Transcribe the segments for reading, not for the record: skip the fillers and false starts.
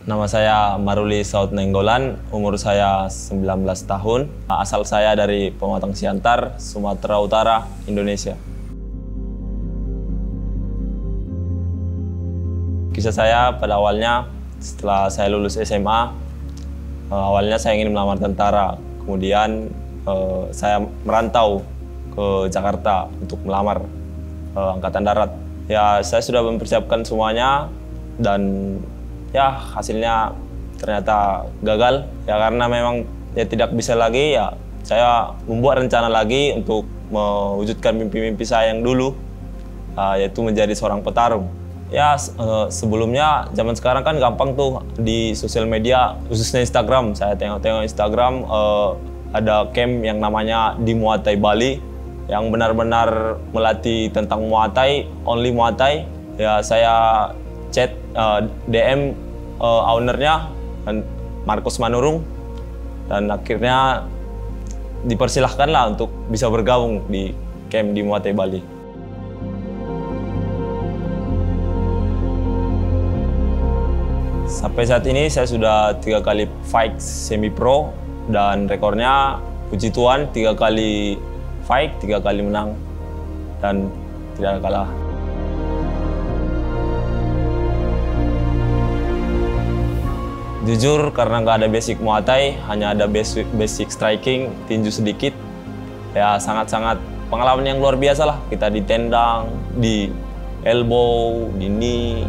Nama saya Maruli Saud Nenggolan, umur saya 19 tahun. Asal saya dari Pematang Siantar, Sumatera Utara, Indonesia. Kisah saya pada awalnya, setelah saya lulus SMA, awalnya saya ingin melamar tentara. Kemudian saya merantau ke Jakarta untuk melamar Angkatan Darat. Ya, saya sudah mempersiapkan semuanya dan ya hasilnya ternyata gagal. Ya karena memang ya tidak bisa lagi, ya saya membuat rencana lagi untuk mewujudkan mimpi-mimpi saya yang dulu, yaitu menjadi seorang petarung. Ya sebelumnya zaman sekarang kan gampang tuh di sosial media, khususnya Instagram. Saya tengok-tengok Instagram ada camp yang namanya di Muay Thai Bali yang benar-benar melatih tentang Muay Thai, only Muay Thai. Ya saya chat DM ownernya Markus Manurung dan akhirnya dipersilahkanlah untuk bisa bergabung di camp di Muay Thai Bali. Sampai saat ini saya sudah 3 kali fight semi pro dan rekornya puji Tuhan 3 kali fight, 3 kali menang dan tidak kalah. Jujur karena nggak ada basic Muay Thai, hanya ada basic striking, tinju sedikit. Ya sangat-sangat pengalaman yang luar biasa lah. Kita ditendang, di elbow, di knee.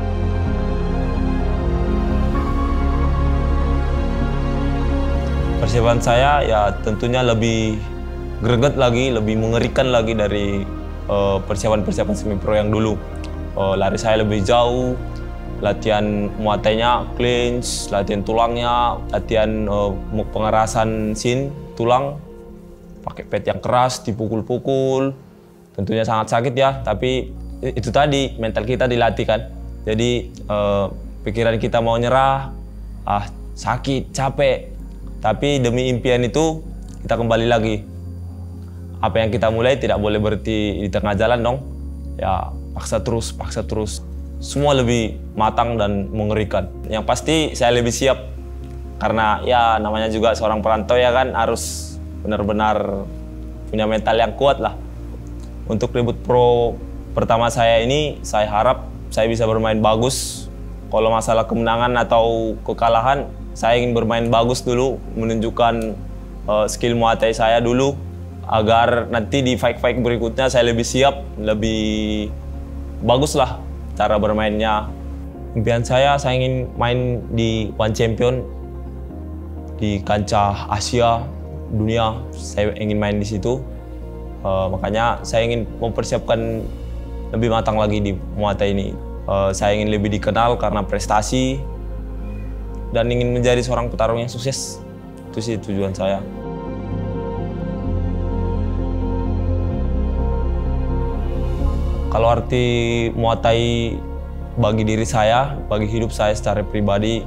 Persiapan saya ya tentunya lebih greget lagi, lebih mengerikan lagi dari persiapan-persiapan semi pro yang dulu. Lari saya lebih jauh, latihan Muay Thai-nya clinch, latihan tulangnya, latihan pengerasan sin tulang, pakai pad yang keras, dipukul-pukul. Tentunya sangat sakit ya, tapi itu tadi mental kita dilatih kan. Jadi pikiran kita mau nyerah, sakit, capek. Tapi demi impian itu kita kembali lagi. Apa yang kita mulai tidak boleh berhenti di tengah jalan dong. Ya paksa terus, paksa terus. Semua lebih matang dan mengerikan. Yang pasti saya lebih siap karena ya namanya juga seorang perantau ya kan, harus benar-benar punya mental yang kuat lah. Untuk debut pro pertama saya ini, saya harap saya bisa bermain bagus. Kalau masalah kemenangan atau kekalahan, saya ingin bermain bagus dulu, menunjukkan skill Muay Thai saya dulu, agar nanti di fight-fight berikutnya saya lebih siap, lebih bagus lah cara bermainnya. Impian saya ingin main di One Champion, di kancah Asia, dunia. Saya ingin main di situ. Makanya saya ingin mempersiapkan lebih matang lagi di Muay Thai ini. Saya ingin lebih dikenal karena prestasi dan ingin menjadi seorang petarung yang sukses. Itu sih tujuan saya. Kalau arti Muay Thai bagi diri saya, bagi hidup saya secara pribadi,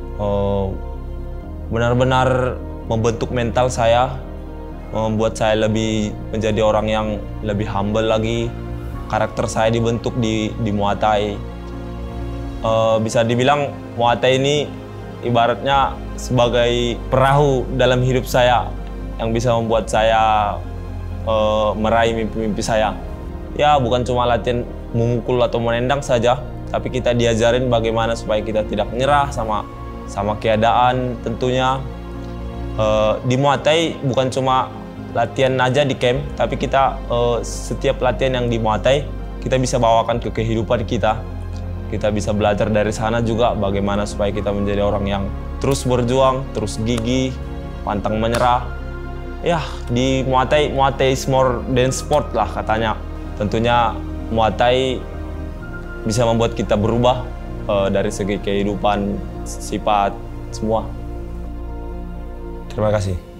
benar-benar membentuk mental saya, membuat saya lebih menjadi orang yang lebih humble lagi. Karakter saya dibentuk di Muay Thai. Bisa dibilang Muay Thai ini ibaratnya sebagai perahu dalam hidup saya yang bisa membuat saya meraih mimpi-mimpi saya. Ya bukan cuma latihan memukul atau menendang saja, tapi kita diajarin bagaimana supaya kita tidak menyerah sama keadaan tentunya. Di Muay Thai bukan cuma latihan aja di camp, tapi kita setiap latihan yang di Muay Thai kita bisa bawakan ke kehidupan kita. Kita bisa belajar dari sana juga bagaimana supaya kita menjadi orang yang terus berjuang, terus gigih, pantang menyerah. Ya di Muay Thai is more than sport lah katanya. Tentunya Muay Thai bisa membuat kita berubah dari segi kehidupan, sifat, semua. Terima kasih.